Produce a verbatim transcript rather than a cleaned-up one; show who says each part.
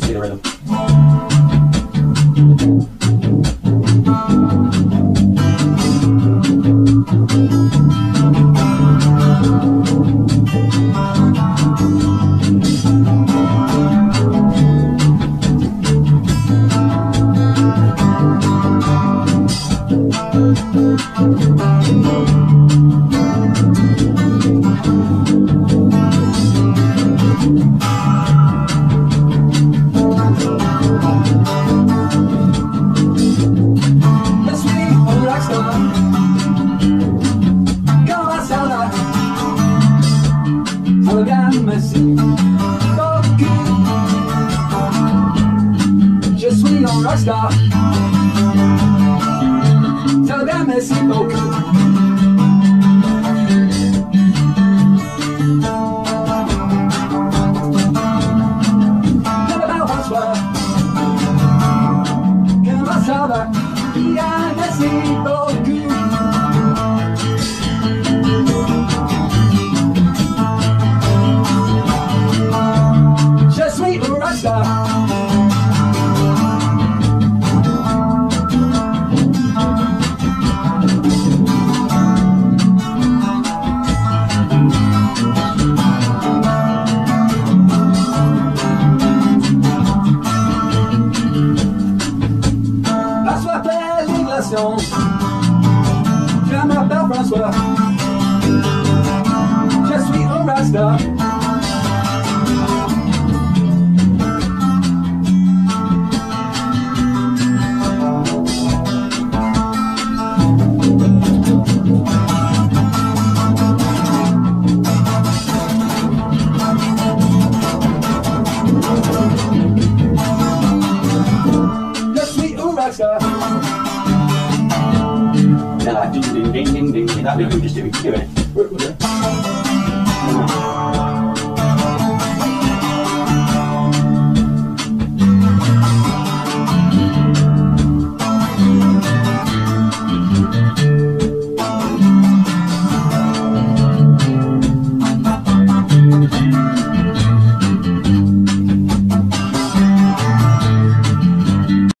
Speaker 1: be the rhythm.
Speaker 2: Je suis un rockstar. Regarde, merci beaucoup. Comment ça va? Bien, merci beaucoup. Je suis un rockstar. Je m'appelle François. Je suis un rasta. Je suis un rasta.
Speaker 1: Ding ding ding ding ding. That we can just do it. Do it.